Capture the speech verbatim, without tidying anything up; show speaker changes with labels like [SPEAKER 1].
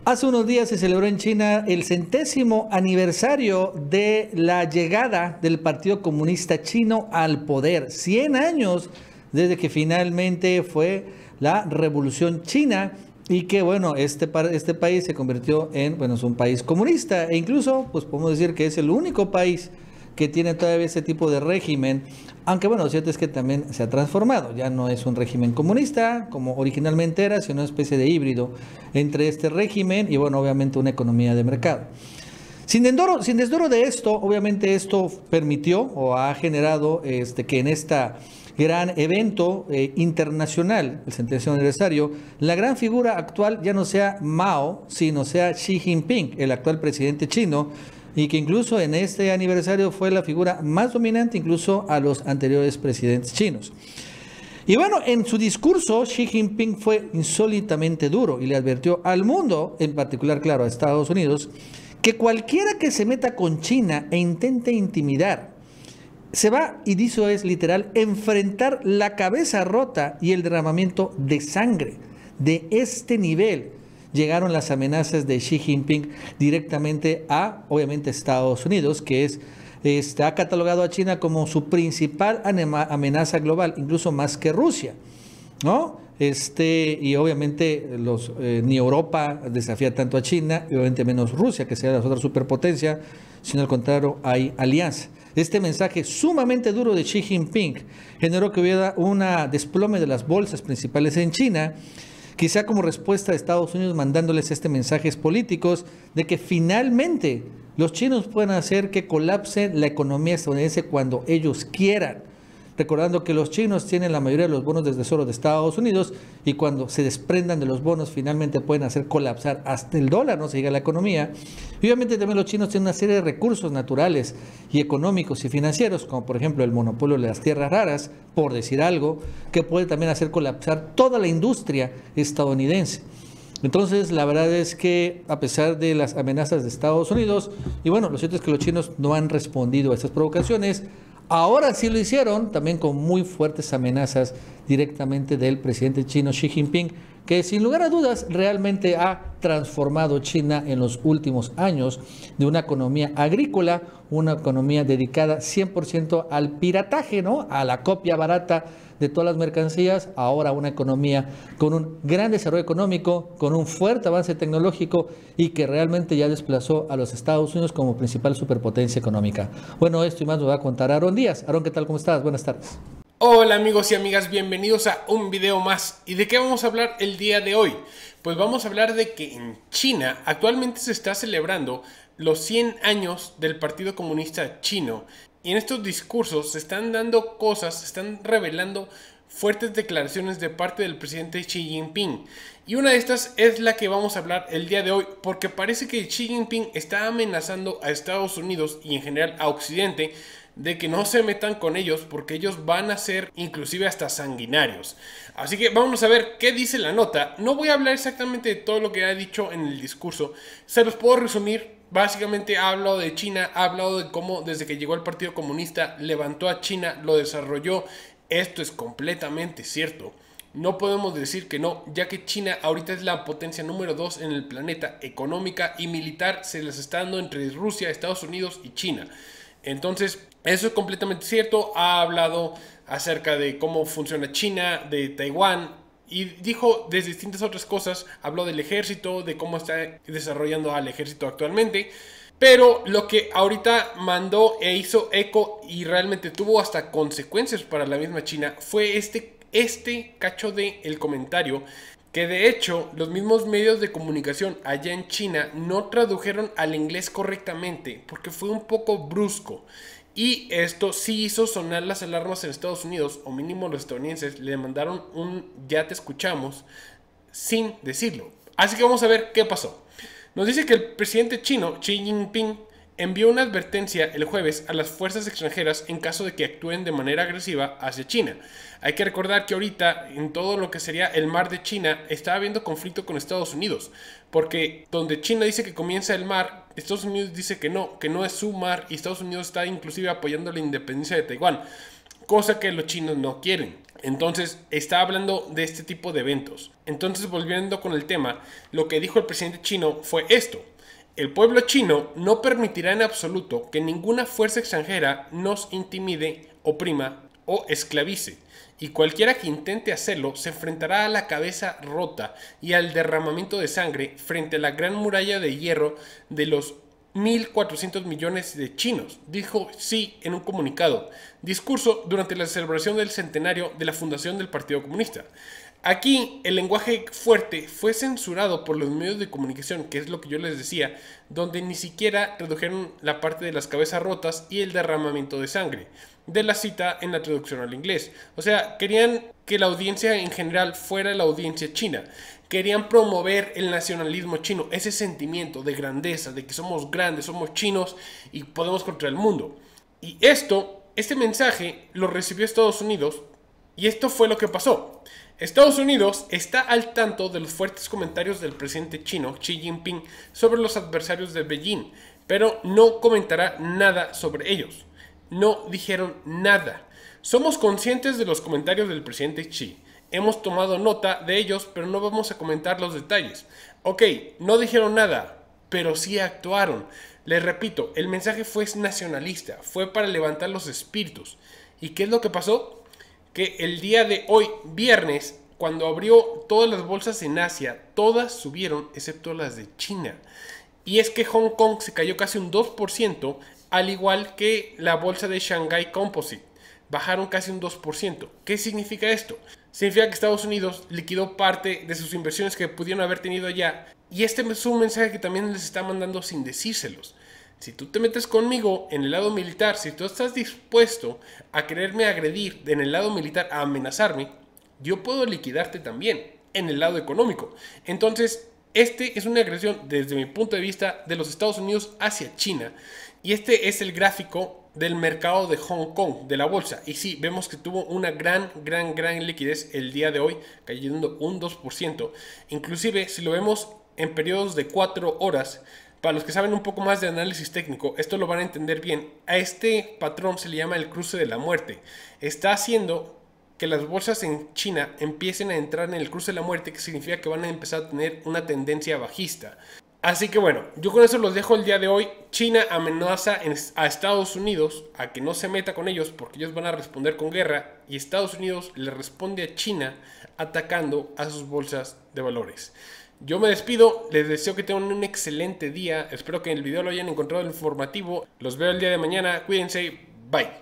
[SPEAKER 1] Hace unos días se celebró en China el centésimo aniversario de la llegada del Partido Comunista Chino al poder. cien años desde que finalmente fue la Revolución China y que, bueno, este, este país se convirtió en, bueno, es un país comunista e incluso, pues podemos decir que es el único país que tiene todavía ese tipo de régimen, aunque bueno, lo cierto es que también se ha transformado, ya no es un régimen comunista como originalmente era, sino una especie de híbrido entre este régimen y bueno, obviamente una economía de mercado. Sin desdoro, sin desdoro de esto, obviamente esto permitió o ha generado este, que en esta gran evento eh, internacional, el centésimo aniversario, la gran figura actual ya no sea Mao, sino sea Xi Jinping, el actual presidente chino, y que incluso en este aniversario fue la figura más dominante incluso a los anteriores presidentes chinos. Y bueno, en su discurso Xi Jinping fue insólitamente duro y le advirtió al mundo, en particular, claro, a Estados Unidos, que cualquiera que se meta con China e intente intimidar, se va, y dicho es literal, enfrentar la cabeza rota y el derramamiento de sangre. De este nivel llegaron las amenazas de Xi Jinping directamente a, obviamente, Estados Unidos, que es, está ha catalogado a China como su principal amenaza global, incluso más que Rusia, ¿no? Este, y obviamente los, eh, ni Europa desafía tanto a China, y obviamente menos Rusia, que sea la otra superpotencia, sino al contrario, hay alianza. Este mensaje sumamente duro de Xi Jinping generó que hubiera un desplome de las bolsas principales en China, quizá como respuesta a Estados Unidos mandándoles este mensajes políticos de que finalmente los chinos pueden hacer que colapse la economía estadounidense cuando ellos quieran. Recordando que los chinos tienen la mayoría de los bonos del Tesoro de Estados Unidos y cuando se desprendan de los bonos finalmente pueden hacer colapsar hasta el dólar, no se diga la economía. Y obviamente también los chinos tienen una serie de recursos naturales y económicos y financieros, como por ejemplo el monopolio de las tierras raras, por decir algo, que puede también hacer colapsar toda la industria estadounidense. Entonces, la verdad es que a pesar de las amenazas de Estados Unidos, y bueno, lo cierto es que los chinos no han respondido a estas provocaciones. Ahora sí lo hicieron, también con muy fuertes amenazas directamente del presidente chino Xi Jinping, que sin lugar a dudas realmente ha transformado China en los últimos años de una economía agrícola, una economía dedicada cien por ciento al pirataje, ¿no? A la copia barata de todas las mercancías, ahora una economía con un gran desarrollo económico, con un fuerte avance tecnológico y que realmente ya desplazó a los Estados Unidos como principal superpotencia económica. Bueno, esto y más nos va a contar Aaron Díaz. Aaron, ¿qué tal? ¿Cómo estás? Buenas tardes.
[SPEAKER 2] Hola amigos y amigas, bienvenidos a un video más. ¿Y de qué vamos a hablar el día de hoy? Pues vamos a hablar de que en China actualmente se está celebrando los cien años del Partido Comunista Chino. Y en estos discursos se están dando cosas, se están revelando fuertes declaraciones de parte del presidente Xi Jinping. Y una de estas es la que vamos a hablar el día de hoy, porque parece que Xi Jinping está amenazando a Estados Unidos y en general a Occidente de que no se metan con ellos porque ellos van a ser inclusive hasta sanguinarios. Así que vamos a ver qué dice la nota. No voy a hablar exactamente de todo lo que ha dicho en el discurso, se los puedo resumir. Básicamente ha hablado de China, ha hablado de cómo desde que llegó el Partido Comunista levantó a China, lo desarrolló. Esto es completamente cierto. No podemos decir que no, ya que China ahorita es la potencia número dos en el planeta, económica y militar se les está dando entre Rusia, Estados Unidos y China. Entonces, eso es completamente cierto. Ha hablado acerca de cómo funciona China, de Taiwán. Y dijo desde distintas otras cosas, habló del ejército, de cómo está desarrollando al ejército actualmente. Pero lo que ahorita mandó e hizo eco y realmente tuvo hasta consecuencias para la misma China fue este, este cacho de el comentario. Que de hecho los mismos medios de comunicación allá en China no tradujeron al inglés correctamente porque fue un poco brusco. Y esto sí hizo sonar las alarmas en Estados Unidos, o mínimo los estadounidenses le mandaron un ya te escuchamos sin decirlo. Así que vamos a ver qué pasó. Nos dice que el presidente chino Xi Jinping envió una advertencia el jueves a las fuerzas extranjeras en caso de que actúen de manera agresiva hacia China. Hay que recordar que ahorita en todo lo que sería el mar de China está habiendo conflicto con Estados Unidos, porque donde China dice que comienza el mar, Estados Unidos dice que no, que no es su mar, y Estados Unidos está inclusive apoyando la independencia de Taiwán, cosa que los chinos no quieren. Entonces, está hablando de este tipo de eventos. Entonces, volviendo con el tema, lo que dijo el presidente chino fue esto: el pueblo chino no permitirá en absoluto que ninguna fuerza extranjera nos intimide, oprima o esclavice, y cualquiera que intente hacerlo se enfrentará a la cabeza rota y al derramamiento de sangre frente a la gran muralla de hierro de los mil cuatrocientos millones de chinos, dijo Xi en un comunicado, discurso durante la celebración del centenario de la fundación del Partido Comunista. Aquí el lenguaje fuerte fue censurado por los medios de comunicación, que es lo que yo les decía, donde ni siquiera redujeron la parte de las cabezas rotas y el derramamiento de sangre de la cita en la traducción al inglés. O sea, querían que la audiencia en general fuera la audiencia china. Querían promover el nacionalismo chino, ese sentimiento de grandeza, de que somos grandes, somos chinos y podemos contra el mundo. Y esto, este mensaje lo recibió Estados Unidos, y esto fue lo que pasó. Estados Unidos está al tanto de los fuertes comentarios del presidente chino Xi Jinping sobre los adversarios de Beijing, pero no comentará nada sobre ellos. No dijeron nada. Somos conscientes de los comentarios del presidente Xi. Hemos tomado nota de ellos, pero no vamos a comentar los detalles. Ok, no dijeron nada, pero sí actuaron. Les repito, el mensaje fue nacionalista, fue para levantar los espíritus. ¿Y qué es lo que pasó? Que el día de hoy, viernes, cuando abrió todas las bolsas en Asia, todas subieron excepto las de China. Y es que Hong Kong se cayó casi un dos por ciento, al igual que la bolsa de Shanghai Composite. Bajaron casi un dos por ciento. ¿Qué significa esto? Significa que Estados Unidos liquidó parte de sus inversiones que pudieron haber tenido allá. Y este es un mensaje que también les está mandando sin decírselos. Si tú te metes conmigo en el lado militar, si tú estás dispuesto a quererme agredir en el lado militar, a amenazarme, yo puedo liquidarte también en el lado económico. Entonces, este es una agresión desde mi punto de vista de los Estados Unidos hacia China. Y este es el gráfico del mercado de Hong Kong, de la bolsa. Y sí, vemos que tuvo una gran, gran, gran liquidez el día de hoy, cayendo un dos por ciento. Inclusive, si lo vemos en periodos de cuatro horas, para los que saben un poco más de análisis técnico, esto lo van a entender bien. A este patrón se le llama el cruce de la muerte. Está haciendo que las bolsas en China empiecen a entrar en el cruce de la muerte, que significa que van a empezar a tener una tendencia bajista. Así que bueno, yo con eso los dejo el día de hoy. China amenaza a Estados Unidos a que no se meta con ellos porque ellos van a responder con guerra, y Estados Unidos le responde a China atacando a sus bolsas de valores. Yo me despido, les deseo que tengan un excelente día, espero que en el video lo hayan encontrado informativo, los veo el día de mañana, cuídense, bye.